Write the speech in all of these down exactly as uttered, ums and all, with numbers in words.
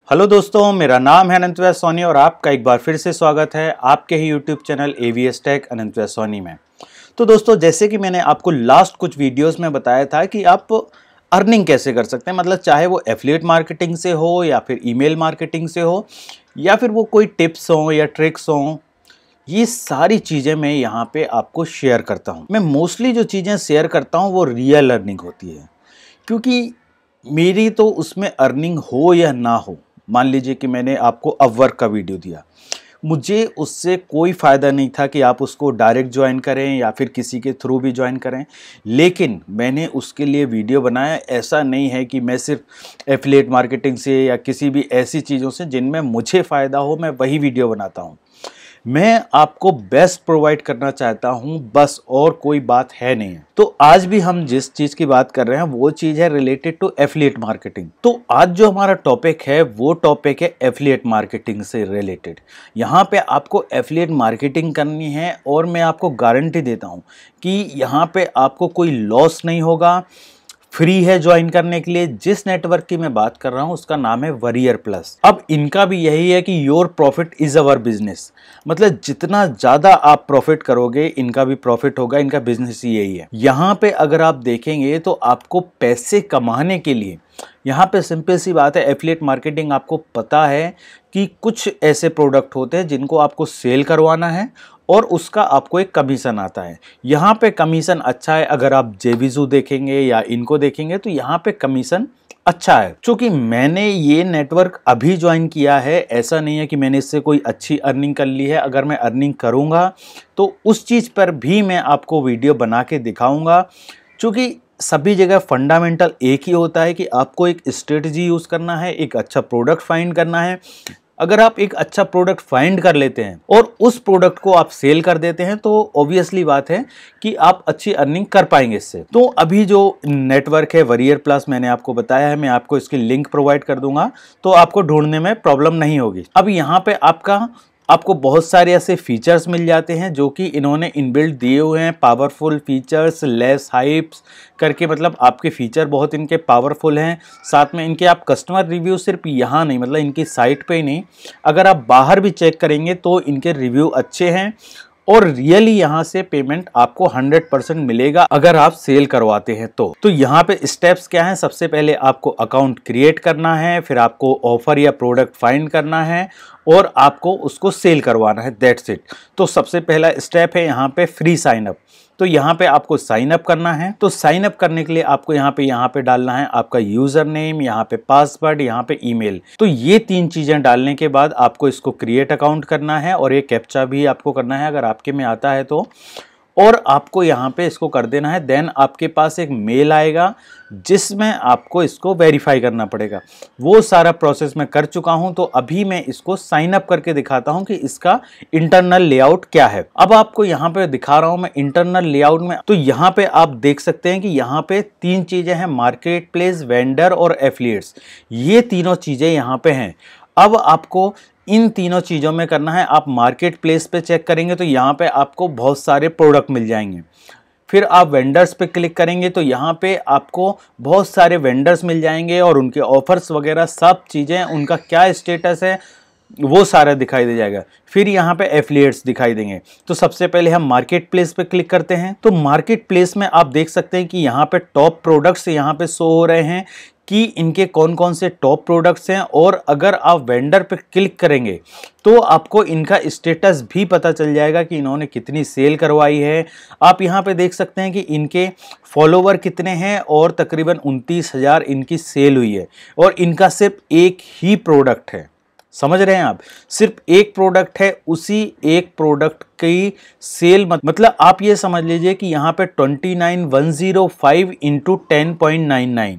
Hello दोस्तों, मेरा नाम है अनंत वैश्य सोनी और आपका एक बार फिर से स्वागत है आपके ही YouTube channel AVS tech Anant Vaishya Soni में। तो दोस्तों, जैसे कि मैंने आपको लास्ट कुछ वीडियोस में बताया था कि आप अर्निंग कैसे कर सकते हैं, मतलब चाहे वो एफिलिएट मार्केटिंग से हो या फिर ईमेल मार्केटिंग से हो या फिर वो कोई टिप्स हो या ट्रिक्स हो, ये सारी चीज़ें मैं यहाँ पे आपको शेयर करता हूँ। मैं मोस्टली जो चीज़ें शेयर करता हूँ वो रियल अर्निंग होती है, क्योंकि मेरी तो उसमें अर्निंग हो या ना हो, मान लीजिए कि मैंने आपको अपवर्क का वीडियो दिया, मुझे उससे कोई फ़ायदा नहीं था कि आप उसको डायरेक्ट ज्वाइन करें या फिर किसी के थ्रू भी ज्वाइन करें, लेकिन मैंने उसके लिए वीडियो बनाया। ऐसा नहीं है कि मैं सिर्फ एफिलिएट मार्केटिंग से या किसी भी ऐसी चीज़ों से जिनमें मुझे फ़ायदा हो मैं वही वीडियो बनाता हूँ। मैं आपको बेस्ट प्रोवाइड करना चाहता हूं, बस, और कोई बात है नहीं है। तो आज भी हम जिस चीज़ की बात कर रहे हैं वो चीज़ है रिलेटेड टू एफिलिएट मार्केटिंग। तो आज जो हमारा टॉपिक है वो टॉपिक है एफिलिएट मार्केटिंग से रिलेटेड। यहाँ पे आपको एफिलिएट मार्केटिंग करनी है और मैं आपको गारंटी देता हूँ कि यहाँ पे आपको कोई लॉस नहीं होगा। फ्री है ज्वाइन करने के लिए। जिस नेटवर्क की मैं बात कर रहा हूं उसका नाम है वरियर प्लस। अब इनका भी यही है कि your profit is our business, मतलब जितना ज़्यादा आप प्रॉफिट करोगे इनका भी प्रॉफिट होगा। इनका बिजनेस ही यही है। यहाँ पे अगर आप देखेंगे तो आपको पैसे कमाने के लिए यहाँ पे सिंपल सी बात है, एफिलिएट मार्केटिंग आपको पता है कि कुछ ऐसे प्रोडक्ट होते हैं जिनको आपको सेल करवाना है और उसका आपको एक कमीशन आता है। यहाँ पे कमीशन अच्छा है। अगर आप जेविजू देखेंगे या इनको देखेंगे तो यहाँ पे कमीशन अच्छा है। क्योंकि मैंने ये नेटवर्क अभी ज्वाइन किया है, ऐसा नहीं है कि मैंने इससे कोई अच्छी अर्निंग कर ली है। अगर मैं अर्निंग करूँगा तो उस चीज़ पर भी मैं आपको वीडियो बना के दिखाऊँगा। क्योंकि सभी जगह फंडामेंटल एक ही होता है कि आपको एक स्ट्रेटजी यूज़ करना है, एक अच्छा प्रोडक्ट फाइंड करना है। अगर आप एक अच्छा प्रोडक्ट फाइंड कर लेते हैं और उस प्रोडक्ट को आप सेल कर देते हैं तो ऑब्वियसली बात है कि आप अच्छी अर्निंग कर पाएंगे इससे। तो अभी जो नेटवर्क है वरियर प्लस, मैंने आपको बताया है, मैं आपको इसकी लिंक प्रोवाइड कर दूंगा तो आपको ढूंढने में प्रॉब्लम नहीं होगी। अब यहाँ पे आपका आपको बहुत सारे ऐसे फीचर्स मिल जाते हैं जो कि इन्होंने इनबिल्ट दिए हुए हैं। पावरफुल फीचर्स, लेस हाइप्स करके, मतलब आपके फीचर बहुत इनके पावरफुल हैं। साथ में इनके आप कस्टमर रिव्यू सिर्फ यहाँ नहीं, मतलब इनकी साइट पे ही नहीं, अगर आप बाहर भी चेक करेंगे तो इनके रिव्यू अच्छे हैं और रियली यहाँ से पेमेंट आपको हंड्रेड परसेंट मिलेगा अगर आप सेल करवाते हैं तो। तो यहाँ पे स्टेप्स क्या हैं? सबसे पहले आपको अकाउंट क्रिएट करना है, फिर आपको ऑफर या प्रोडक्ट फाइंड करना है और आपको उसको सेल करवाना है। That's it. तो सबसे पहला स्टेप है यहाँ पे फ्री साइन अप। तो यहाँ पे आपको साइन अप करना है। तो साइन अप करने के लिए आपको यहाँ पे यहाँ पे डालना है आपका यूजर नेम, यहाँ पे पासवर्ड, यहाँ पे ईमेल। तो ये तीन चीजें डालने के बाद आपको इसको क्रिएट अकाउंट करना है और ये कैप्चा भी आपको करना है अगर आपके में आता है तो, और आपको यहाँ पे इसको कर देना है। देन आपके पास एक मेल आएगा जिसमें आपको इसको वेरीफाई करना पड़ेगा। वो सारा प्रोसेस मैं कर चुका हूँ। तो अभी मैं इसको साइन अप करके दिखाता हूँ कि इसका इंटरनल लेआउट क्या है। अब आपको यहाँ पे दिखा रहा हूँ मैं इंटरनल लेआउट में। तो यहाँ पे आप देख सकते हैं कि यहाँ पे तीन चीजें हैं, मार्केट प्लेस, वेंडर और एफिलिएट्स। ये तीनों चीजें यहाँ पे हैं। अब आपको इन तीनों चीज़ों में करना है। आप मार्केट प्लेस पे चेक करेंगे तो यहाँ पे आपको बहुत सारे प्रोडक्ट मिल जाएंगे। फिर आप वेंडर्स पे क्लिक करेंगे तो यहाँ पे आपको बहुत सारे वेंडर्स मिल जाएंगे और उनके ऑफर्स वगैरह सब चीज़ें, उनका क्या स्टेटस है वो सारा दिखाई दे जाएगा। फिर यहाँ पे एफिलिएट्स दिखाई देंगे। तो सबसे पहले हम मार्केट प्लेस पे क्लिक करते हैं। तो मार्केट प्लेस में आप देख सकते हैं कि यहाँ पे टॉप प्रोडक्ट्स यहाँ पे शो हो रहे हैं कि इनके कौन कौन से टॉप प्रोडक्ट्स हैं। और अगर आप वेंडर पे क्लिक करेंगे तो आपको इनका स्टेटस भी पता चल जाएगा कि इन्होंने कितनी सेल करवाई है। आप यहाँ पे देख सकते हैं कि इनके फॉलोवर कितने हैं और तकरीबन उनतीस हज़ार इनकी सेल हुई है और इनका सिर्फ एक ही प्रोडक्ट है। समझ रहे हैं आप? सिर्फ एक प्रोडक्ट है, उसी एक प्रोडक्ट की सेल मत, मतलब आप ये समझ लीजिए कि यहाँ पे twenty nine one zero five into ten point nine nine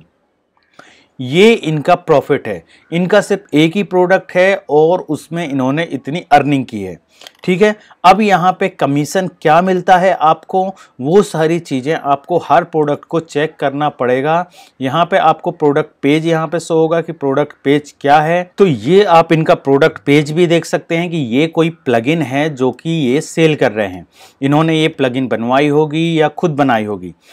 ये इनका प्रॉफिट है। इनका सिर्फ एक ही प्रोडक्ट है और उसमें इन्होंने इतनी अर्निंग की है। ठीक है। अब यहाँ पे कमीशन क्या मिलता है आपको, वो सारी चीज़ें आपको हर प्रोडक्ट को चेक करना पड़ेगा। यहाँ पे आपको प्रोडक्ट पेज यहाँ पे शो होगा कि प्रोडक्ट पेज क्या है। तो ये आप इनका प्रोडक्ट पेज भी देख सकते हैं कि ये कोई प्लगइन है जो कि ये सेल कर रहे हैं। इन्होंने ये प्लगइन बनवाई होगी या खुद बनाई होगी।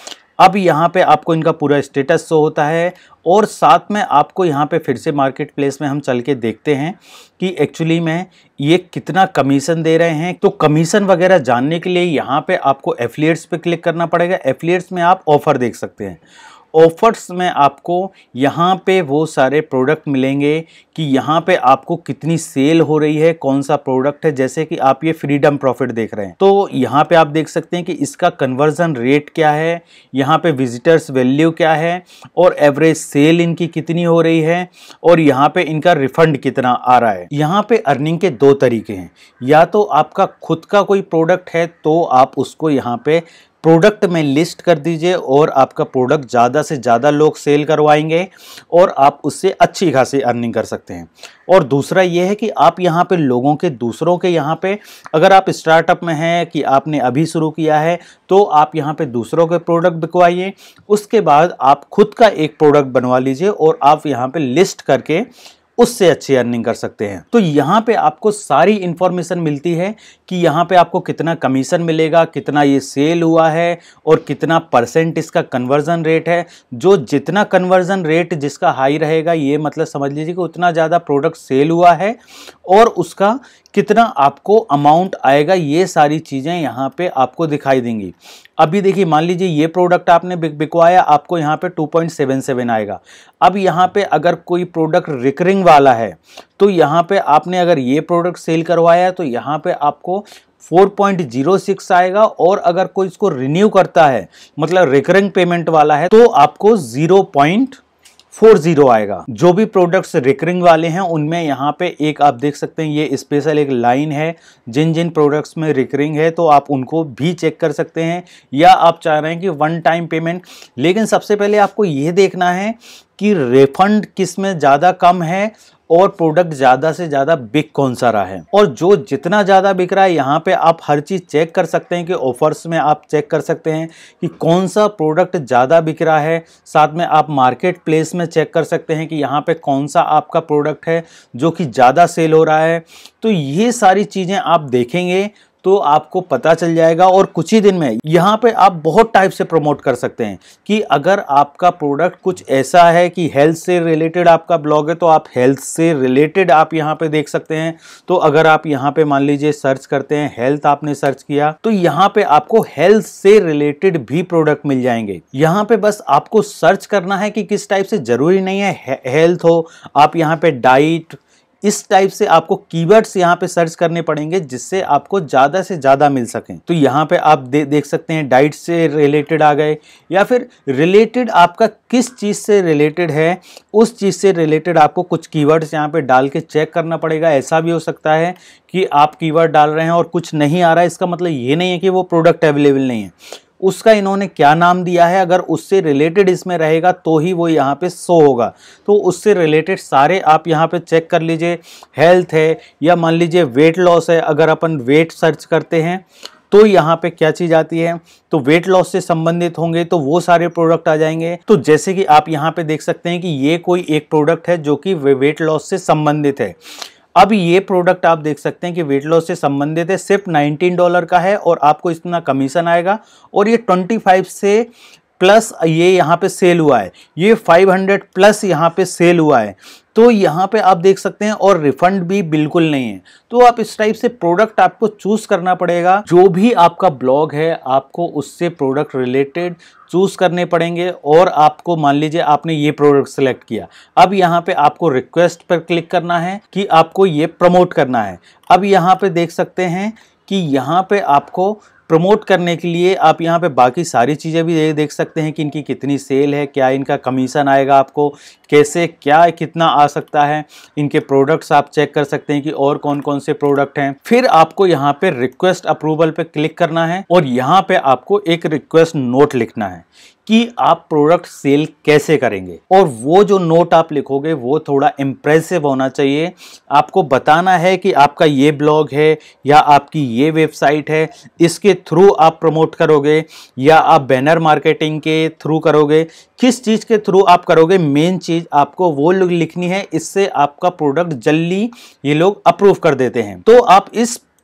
अब यहाँ पे आपको इनका पूरा स्टेटस शो होता है और साथ में आपको यहाँ पे फिर से मार्केट प्लेस में हम चल के देखते हैं कि एक्चुअली में ये कितना कमीशन दे रहे हैं। तो कमीशन वगैरह जानने के लिए यहाँ पे आपको एफिलिएट्स पे क्लिक करना पड़ेगा। एफिलिएट्स में आप ऑफर देख सकते हैं। ऑफर्स में आपको यहाँ पे वो सारे प्रोडक्ट मिलेंगे कि यहाँ पे आपको कितनी सेल हो रही है, कौन सा प्रोडक्ट है। जैसे कि आप ये फ्रीडम प्रॉफिट देख रहे हैं, तो यहाँ पे आप देख सकते हैं कि इसका कन्वर्जन रेट क्या है, यहाँ पे विजिटर्स वैल्यू क्या है और एवरेज सेल इनकी कितनी हो रही है और यहाँ पे इनका रिफंड कितना आ रहा है। यहाँ पे अर्निंग के दो तरीके हैं, या तो आपका खुद का कोई प्रोडक्ट है तो आप उसको यहाँ पे प्रोडक्ट में लिस्ट कर दीजिए और आपका प्रोडक्ट ज़्यादा से ज़्यादा लोग सेल करवाएंगे और आप उससे अच्छी खासी अर्निंग कर सकते हैं। और दूसरा ये है कि आप यहाँ पे लोगों के दूसरों के यहाँ पे, अगर आप स्टार्टअप में हैं कि आपने अभी शुरू किया है, तो आप यहाँ पे दूसरों के प्रोडक्ट बिकवाइए। उसके बाद आप खुद का एक प्रोडक्ट बनवा लीजिए और आप यहाँ पे लिस्ट करके उससे अच्छी अर्निंग कर सकते हैं। तो यहाँ पे आपको सारी इंफॉर्मेशन मिलती है कि यहाँ पे आपको कितना कमीशन मिलेगा, कितना ये सेल हुआ है और कितना परसेंट इसका कन्वर्जन रेट है। जो जितना कन्वर्जन रेट जिसका हाई रहेगा, ये मतलब समझ लीजिए कि उतना ज़्यादा प्रोडक्ट सेल हुआ है और उसका कितना आपको अमाउंट आएगा। ये सारी चीज़ें यहाँ पे आपको दिखाई देंगी। अभी देखिए, मान लीजिए ये प्रोडक्ट आपने बिकवाया, आपको यहाँ पे टू पॉइंट सेवन सेवन आएगा। अब यहाँ पे अगर कोई प्रोडक्ट रिकरिंग वाला है तो यहाँ पे आपने अगर ये प्रोडक्ट सेल करवाया तो यहाँ पे आपको फोर पॉइंट ज़ीरो सिक्स आएगा और अगर कोई इसको रिन्यू करता है, मतलब रिकरिंग पेमेंट वाला है, तो आपको ज़ीरो पॉइंट फोर ज़ीरो आएगा। जो भी प्रोडक्ट्स रिकरिंग वाले हैं उनमें यहाँ पे एक आप देख सकते हैं, ये स्पेशल एक लाइन है, जिन जिन प्रोडक्ट्स में रिकरिंग है तो आप उनको भी चेक कर सकते हैं, या आप चाह रहे हैं कि वन टाइम पेमेंट। लेकिन सबसे पहले आपको ये देखना है कि रिफंड किस में ज़्यादा कम है और प्रोडक्ट ज़्यादा से ज़्यादा बिक कौन सा रहा है। और जो जितना ज़्यादा बिक रहा है, यहाँ पे आप हर चीज़ चेक कर सकते हैं कि ऑफर्स में आप चेक कर सकते हैं कि कौन सा प्रोडक्ट ज़्यादा बिक रहा है। साथ में आप मार्केट प्लेस में चेक कर सकते हैं कि यहाँ पे कौन सा आपका प्रोडक्ट है जो कि ज़्यादा सेल हो रहा है। तो ये सारी चीज़ें आप देखेंगे तो आपको पता चल जाएगा और कुछ ही दिन में यहाँ पे आप बहुत टाइप से प्रमोट कर सकते हैं कि अगर आपका प्रोडक्ट कुछ ऐसा है कि हेल्थ से रिलेटेड आपका ब्लॉग है तो आप हेल्थ से रिलेटेड आप यहाँ पे देख सकते हैं। तो अगर आप यहाँ पे मान लीजिए सर्च करते हैं, हेल्थ आपने सर्च किया, तो यहाँ पे आपको हेल्थ से रिलेटेड भी प्रोडक्ट मिल जाएंगे। यहाँ पे बस आपको सर्च करना है कि किस टाइप से, जरूरी नहीं है हेल्थ हो, आप यहाँ पे डाइट, इस टाइप से आपको कीवर्ड्स यहाँ पे सर्च करने पड़ेंगे जिससे आपको ज़्यादा से ज़्यादा मिल सकें। तो यहाँ पे आप दे, देख सकते हैं डाइट से रिलेटेड आ गए, या फिर रिलेटेड आपका किस चीज़ से रिलेटेड है, उस चीज़ से रिलेटेड आपको कुछ कीवर्ड्स यहाँ पे डाल के चेक करना पड़ेगा। ऐसा भी हो सकता है कि आप कीवर्ड डाल रहे हैं और कुछ नहीं आ रहा है, इसका मतलब ये नहीं है कि वो प्रोडक्ट अवेलेबल नहीं है, उसका इन्होंने क्या नाम दिया है, अगर उससे रिलेटेड इसमें रहेगा तो ही वो यहाँ पे शो होगा। तो उससे रिलेटेड सारे आप यहाँ पे चेक कर लीजिए। हेल्थ है, या मान लीजिए वेट लॉस है, अगर अपन वेट सर्च करते हैं तो यहाँ पे क्या चीज़ आती है, तो वेट लॉस से संबंधित होंगे तो वो सारे प्रोडक्ट आ जाएंगे। तो जैसे कि आप यहाँ पे देख सकते हैं कि ये कोई एक प्रोडक्ट है जो कि वेट लॉस से संबंधित है। अब ये प्रोडक्ट आप देख सकते हैं कि वेट लॉस से संबंधित है, सिर्फ नाइनटीन डॉलर का है और आपको इतना कमीशन आएगा। और ये ट्वेंटी फाइव से प्लस ये यहाँ पे सेल हुआ है, ये फाइव हंड्रेड प्लस यहाँ पे सेल हुआ है। तो यहाँ पे आप देख सकते हैं, और रिफंड भी बिल्कुल नहीं है। तो आप इस टाइप से प्रोडक्ट आपको चूज करना पड़ेगा। जो भी आपका ब्लॉग है आपको उससे प्रोडक्ट रिलेटेड चूज करने पड़ेंगे। और आपको मान लीजिए आपने ये प्रोडक्ट सेलेक्ट किया, अब यहाँ पे आपको रिक्वेस्ट पर क्लिक करना है कि आपको ये प्रमोट करना है। अब यहाँ पे देख सकते हैं कि यहाँ पे आपको प्रमोट करने के लिए आप यहाँ पे बाकी सारी चीज़ें भी देख सकते हैं कि इनकी कितनी सेल है, क्या इनका कमीशन आएगा, आपको कैसे क्या कितना आ सकता है। इनके प्रोडक्ट्स आप चेक कर सकते हैं कि और कौन कौन से प्रोडक्ट हैं। फिर आपको यहाँ पे रिक्वेस्ट अप्रूवल पे क्लिक करना है और यहाँ पे आपको एक रिक्वेस्ट नोट लिखना है कि आप प्रोडक्ट सेल कैसे करेंगे। और वो जो नोट आप लिखोगे वो थोड़ा इम्प्रेसिव होना चाहिए। आपको बताना है कि आपका ये ब्लॉग है या आपकी ये वेबसाइट है, इसके थ्रू आप प्रमोट करोगे या आप बैनर मार्केटिंग के थ्रू करोगे, किस चीज़ के थ्रू आप करोगे। मेन चीज़ आपको वो लिखनी है, इससे आपका प्रोडक्ट जल्दी ये लोग अप्रूव कर देते हैं। तो आप इस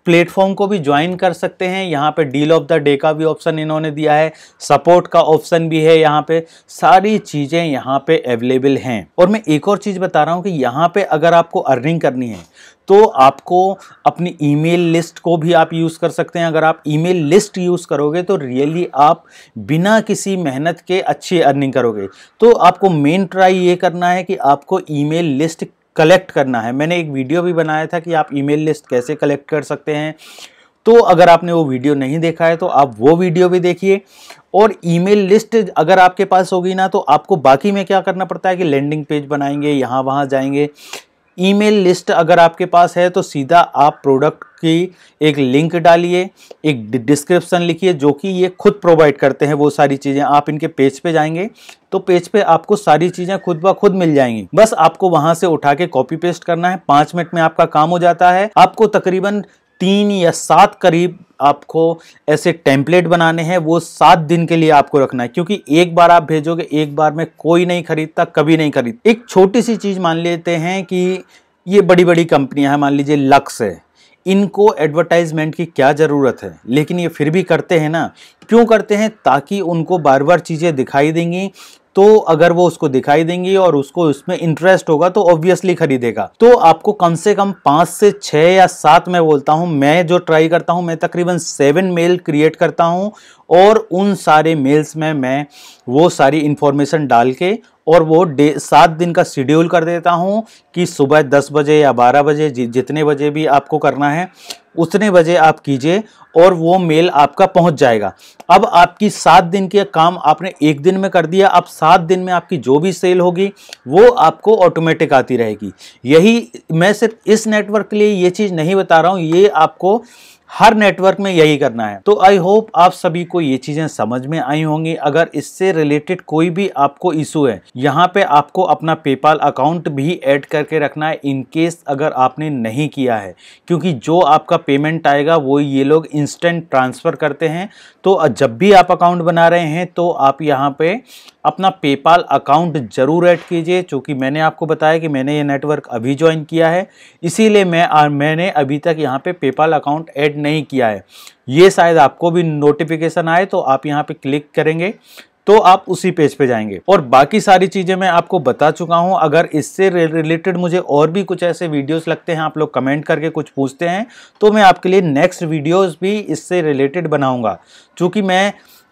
प्लेटफॉर्म को भी ज्वाइन कर सकते हैं। यहाँ पे डील ऑफ द डे का भी ऑप्शन इन्होंने दिया है, सपोर्ट का ऑप्शन भी है, यहाँ पे सारी चीज़ें यहाँ पे अवेलेबल हैं। और मैं एक और चीज़ बता रहा हूँ कि यहाँ पे अगर आपको अर्निंग करनी है तो आपको अपनी ईमेल लिस्ट को भी आप यूज़ कर सकते हैं। अगर आप ईमेल लिस्ट यूज़ करोगे तो रियली आप बिना किसी मेहनत के अच्छी अर्निंग करोगे। तो आपको मेन ट्राई ये करना है कि आपको ईमेल लिस्ट कलेक्ट करना है। मैंने एक वीडियो भी बनाया था कि आप ईमेल लिस्ट कैसे कलेक्ट कर सकते हैं, तो अगर आपने वो वीडियो नहीं देखा है तो आप वो वीडियो भी देखिए। और ईमेल लिस्ट अगर आपके पास होगी ना तो आपको बाकी में क्या करना पड़ता है कि लैंडिंग पेज बनाएंगे, यहाँ वहाँ जाएंगे। ईमेल लिस्ट अगर आपके पास है तो सीधा आप प्रोडक्ट की एक लिंक डालिए, एक डिस्क्रिप्शन लिखिए, जो कि ये खुद प्रोवाइड करते हैं वो सारी चीज़ें। आप इनके पेज पे जाएंगे तो पेज पे आपको सारी चीज़ें खुद ब खुद मिल जाएंगी। बस आपको वहाँ से उठा के कॉपी पेस्ट करना है, पाँच मिनट में आपका काम हो जाता है। आपको तकरीबन तीन या सात करीब आपको ऐसे टेम्पलेट बनाने हैं, वो सात दिन के लिए आपको रखना है, क्योंकि एक बार आप भेजोगे, एक बार में कोई नहीं खरीदता, कभी नहीं खरीद। एक छोटी सी चीज़ मान लेते हैं कि ये बड़ी बड़ी कंपनियां हैं, मान लीजिए लक्स है, इनको एडवर्टाइजमेंट की क्या ज़रूरत है, लेकिन ये फिर भी करते हैं ना। क्यों करते हैं? ताकि उनको बार बार चीज़ें दिखाई देंगी, तो अगर वो उसको दिखाई देंगी और उसको उसमें इंटरेस्ट होगा तो ऑब्वियसली खरीदेगा। तो आपको कम से कम पाँच से छः या सात, मैं बोलता हूँ, मैं जो ट्राई करता हूँ, मैं तकरीबन सेवन मेल क्रिएट करता हूँ और उन सारे मेल्स में मैं वो सारी इंफॉर्मेशन डाल के और वो डे सात दिन का शेड्यूल कर देता हूँ कि सुबह दस बजे या बारह बजे जि, जितने बजे भी आपको करना है उतने बजे आप कीजिए और वो मेल आपका पहुंच जाएगा। अब आपकी सात दिन के काम आपने एक दिन में कर दिया, अब सात दिन में आपकी जो भी सेल होगी वो आपको ऑटोमेटिक आती रहेगी। यही मैं सिर्फ इस नेटवर्क के लिए ये चीज़ नहीं बता रहा हूँ, ये आपको हर नेटवर्क में यही करना है। तो आई होप आप सभी को ये चीज़ें समझ में आई होंगी। अगर इससे रिलेटेड कोई भी आपको इशू है, यहाँ पे आपको अपना पेपाल अकाउंट भी ऐड करके रखना है इन केस अगर आपने नहीं किया है, क्योंकि जो आपका पेमेंट आएगा वो ये लोग इंस्टेंट ट्रांसफ़र करते हैं। तो जब भी आप अकाउंट बना रहे हैं तो आप यहाँ पे अपना पेपाल अकाउंट ज़रूर ऐड कीजिए। चूँकि मैंने आपको बताया कि मैंने ये नेटवर्क अभी ज्वाइन किया है, इसीलिए मैं आ, मैंने अभी तक यहाँ पे पेपाल अकाउंट ऐड नहीं किया है। ये शायद आपको भी नोटिफिकेशन आए तो आप यहाँ पे क्लिक करेंगे तो आप उसी पेज पे जाएंगे। और बाकी सारी चीज़ें मैं आपको बता चुका हूँ। अगर इससे रिलेटेड मुझे और भी कुछ ऐसे वीडियोस लगते हैं, आप लोग कमेंट करके कुछ पूछते हैं, तो मैं आपके लिए नेक्स्ट वीडियोस भी इससे रिलेटेड बनाऊँगा। चूँकि मैं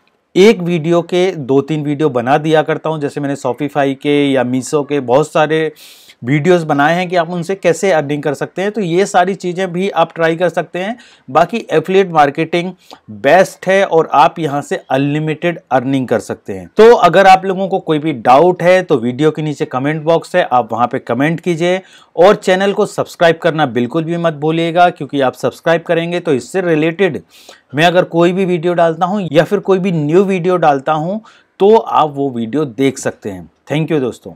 एक वीडियो के दो तीन वीडियो बना दिया करता हूं, जैसे मैंने शॉपिफाई के या मीशो के बहुत सारे वीडियोस बनाए हैं कि आप उनसे कैसे अर्निंग कर सकते हैं। तो ये सारी चीज़ें भी आप ट्राई कर सकते हैं। बाकी एफिलिएट मार्केटिंग बेस्ट है और आप यहां से अनलिमिटेड अर्निंग कर सकते हैं। तो अगर आप लोगों को कोई भी डाउट है तो वीडियो के नीचे कमेंट बॉक्स है, आप वहां पे कमेंट कीजिए और चैनल को सब्सक्राइब करना बिल्कुल भी मत भूलिएगा, क्योंकि आप सब्सक्राइब करेंगे तो इससे रिलेटेड मैं अगर कोई भी वीडियो डालता हूं या फिर कोई भी न्यू वीडियो डालता हूं तो आप वो वीडियो देख सकते हैं। थैंक यू दोस्तों।